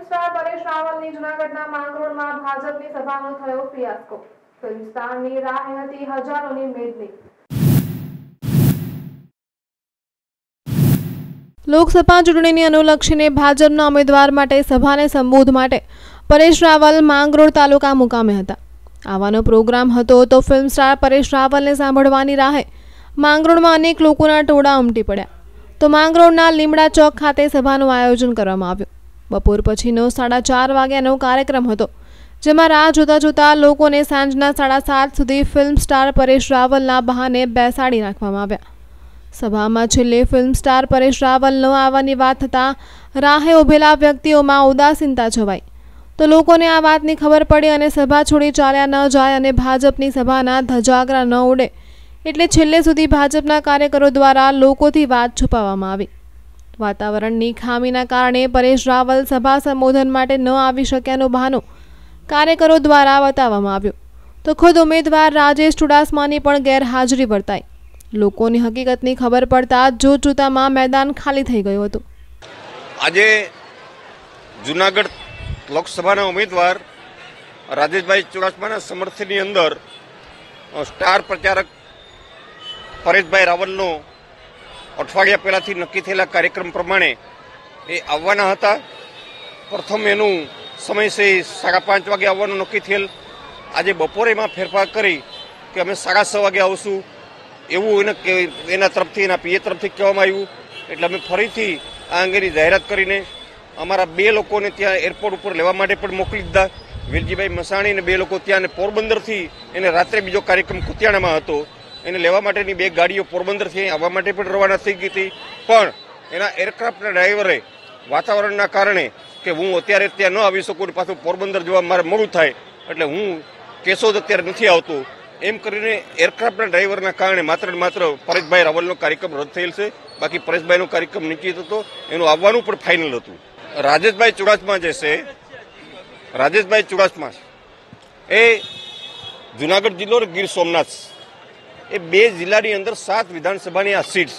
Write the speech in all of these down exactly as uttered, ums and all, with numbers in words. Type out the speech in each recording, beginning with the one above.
Star Paresh રાવલની જૂનાગઢના માંગરોળમાં ભાજપની સભાનો થયો ફિયાસ્કો। ફિલ્મ સ્ટારની રાહે હતી હજારોની મેદની। લોકસભા ચૂંટણીને અનુલક્ષીને ભાજપના ઉમેદવાર માટે સભાને સંબોધવા માટે પરેશ રાવલ માંગરોળ તાલુકા મુકામે હતા। આવાનો પ્રોગ્રામ હતો તો ફિલ્મ સ્ટાર પરેશ રાવલને સાંભળવાની રાહે માંગરોળમાં અનેક લોકોના ટોળા ઉમટી પડ્યા તો માંગરોળના લીમડા ચોક ખાતે સભાનું આયોજન કરવામાં આવ્યું। બપોર પછીનો સાડા ચાર વાગ્યાનો કાર્યક્રમ હતો, જેમાં રાહ જોતા જોતા લોકોને સાંજના સાડા સાત સુધી ફિલ્મ સ્ટાર પરેશ રાવલના બહાને બેસાડી રાખવામાં આવ્યા। સભામાં છેલ્લે ફિલ્મ સ્ટાર પરેશ રાવલ ન આવવાની વાત થતાં રાહે ઉભેલા વ્યક્તિઓમાં ઉદાસીનતા છવાઈ તો લોકોને આ વાતની ખબર પડી અને સભા છોડી ચાલ્યા ન જાય અને ભાજપની સભાના ધજાગરા ન ઉડે એટલે છેલ્લે સુધી ભાજપના કાર્યકરો દ્વારા લોકોથી વાત છુપાવવામાં આવી। વાતાવરણની ખામીના કારણે પરેશ રાવલ સભા સંબોધન માટે ન આવી શક્યાનું બહાનું કાર્યકરો દ્વારા બતાવવામાં આવ્યું તો ખુદ ઉમેદવાર રાજેશ ચુડાસમાની પણ ગેરહાજરી વર્તાઈ। લોકોની હકીકતની ખબર પડતા જોતજોતામાં મેદાન ખાલી થઈ ગયું હતું। આજે જૂનાગઢ લોકસભાના ઉમેદવાર રાજેશભાઈ ચુડાસમાના સમર્થનની અંદર સ્ટાર પ્રચારક પરેશભાઈ રાવલનો અઠવાડિયા પહેલાંથી નક્કી થયેલા કાર્યક્રમ પ્રમાણે એ આવવાના હતા। પ્રથમ એનું સમય છે સાડા પાંચ વાગે આવવાનું નક્કી થયેલ। આજે બપોરે એમાં ફેરફાર કરી કે અમે સાડા છ વાગે આવશું એવું એને એના તરફથી એના પીએ તરફથી કહેવામાં આવ્યું। એટલે અમે ફરીથી આ અંગેની જાહેરાત કરીને અમારા બે લોકોને ત્યાં એરપોર્ટ ઉપર લેવા માટે પણ મોકલી દીધા। વીરજીભાઈ મસાણી અને બે લોકો ત્યાં અને પોરબંદરથી એને રાત્રે બીજો કાર્યક્રમ કુતિયાણામાં હતો, એને લેવા માટેની બે ગાડીઓ પોરબંદરથી આવવા માટે પણ રવાના થઈ ગઈ હતી। પણ એના એરક્રાફ્ટના ડ્રાઈવરે વાતાવરણના કારણે કે હું અત્યારે ત્યાં ન આવી શકું ને પાછું પોરબંદર જવા મારે મોડું થાય એટલે હું કેશોદ અત્યારે નથી આવતો એમ કરીને એરક્રાફ્ટના ડ્રાઈવરના કારણે માત્ર ને માત્ર પરેશભાઈ રાવલનો કાર્યક્રમ રદ થયેલ છે। બાકી પરેશભાઈનો કાર્યક્રમ નિશ્ચિત હતો, એનું આવવાનું પણ ફાઇનલ હતું। રાજેશભાઈ ચુડાસમા જે છે રાજેશભાઈ ચુડાસમા એ જુનાગઢ જિલ્લો અને ગીર સોમનાથ એ બે જિલ્લાની અંદર સાત વિધાનસભાની આ સીટ્સ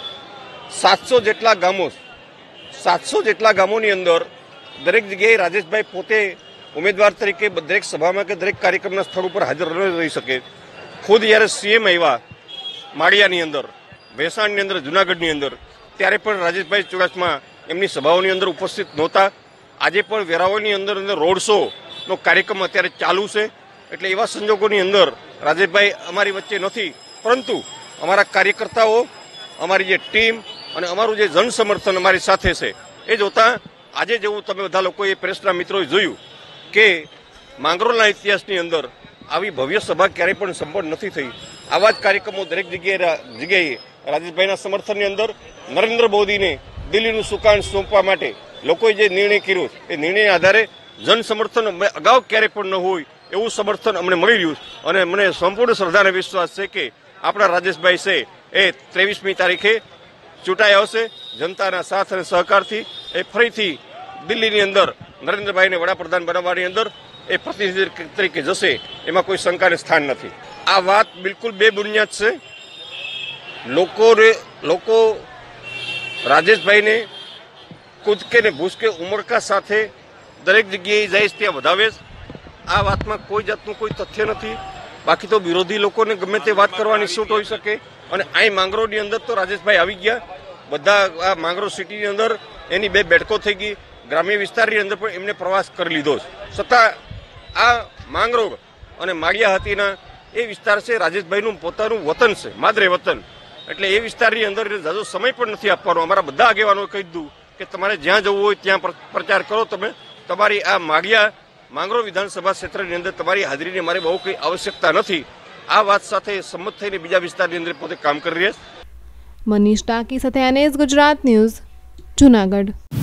સાતસો જેટલા ગામો સાતસો જેટલા ગામોની અંદર દરેક જગ્યાએ રાજેશભાઈ પોતે ઉમેદવાર તરીકે દરેક સભામાં કે દરેક કાર્યક્રમના સ્થળ ઉપર હાજર ન રહી શકે। ખુદ જ્યારે સીએમ આવ્યા માળિયાની અંદર, ભેસાણની અંદર, જુનાગઢની અંદર, ત્યારે પણ રાજેશભાઈ ચુડાસમા એમની સભાઓની અંદર ઉપસ્થિત નહોતા। આજે પણ વેરાવળની અંદર અંદર રોડ શોનો કાર્યક્રમ અત્યારે ચાલુ છે। એટલે એવા સંજોગોની અંદર રાજેશભાઈ અમારી વચ્ચે નથી, પરંતુ અમારા કાર્યકર્તાઓ, અમારી જે ટીમ અને અમારું જે જન સમર્થન અમારી સાથે છે એ જોતાં આજે જેવું તમે બધા લોકોએ પ્રેસના મિત્રોએ જોયું કે માંગરોળના ઇતિહાસની અંદર આવી ભવ્ય સભા ક્યારેય પણ સંપન્ન નથી થઈ। આવા જ કાર્યક્રમો દરેક જગ્યાએ જગ્યાએ રાજેશભાઈના સમર્થનની અંદર નરેન્દ્ર મોદીને દિલ્હીનું સુકાન સોંપવા માટે લોકોએ જે નિર્ણય કર્યો એ નિર્ણયના આધારે જન સમર્થન અગાઉ ક્યારેય પણ ન હોય એવું સમર્થન અમને મળી રહ્યું અને મને સંપૂર્ણ શ્રદ્ધા અને વિશ્વાસ છે કે આપણા રાજેશભાઈ છે એ ત્રેવીસમી તારીખે ચૂંટાઈ આવશે। જનતાના સાથ અને સહકારથી એ ફરીથી દિલ્હીની અંદર નરેન્દ્રભાઈને વડાપ્રધાન બનાવવાની અંદર એ પ્રતિનિધિ તરીકે જશે, એમાં કોઈ શંકાને સ્થાન નથી। આ વાત બિલકુલ બેબુનિયાદ છે। લોકોને લોકો રાજેશભાઈને કૂદકે ને ભૂસકે ઉમળકા સાથે દરેક જગ્યાએ જાય ત્યાં વધાવે છે। આ વાતમાં કોઈ જાતનું કોઈ તથ્ય નથી। બાકી તો વિરોધી લોકોને ગમે તે વાત કરવાની છૂટ હોઈ શકે અને અહીં માંગરોળની અંદર તો રાજેશભાઈ આવી ગયા। બધા આ માંગરોળ સિટીની અંદર એની બે બેઠકો થઈ ગઈ, ગ્રામ્ય વિસ્તારની અંદર પણ એમને પ્રવાસ કરી લીધો છે। છતાં આ માંગરોળ અને માળિયા હાથીના એ વિસ્તાર છે રાજેશભાઈનું પોતાનું વતન છે, માદરે વતન, એટલે એ વિસ્તારની અંદર જાજો સમય પણ નથી આપવાનો। અમારા બધા આગેવાનોએ કહી દીધું કે તમારે જ્યાં જવું હોય ત્યાં પ્રચાર કરો, તમે તમારી આ માળિયા માંગરોળ વિધાનસભા ક્ષેત્રની અંદર તમારી હાજરીની અમારે બહુ કંઈ આવશ્યકતા નથી। આ વાત સાથે સંમત થઈને બીજા વિસ્તારની અંદર પોતે કામ કરી રહ્યા છે। મનીષ ટાકી સાથે એનએસ ગુજરાત ન્યૂઝ, જૂનાગઢ।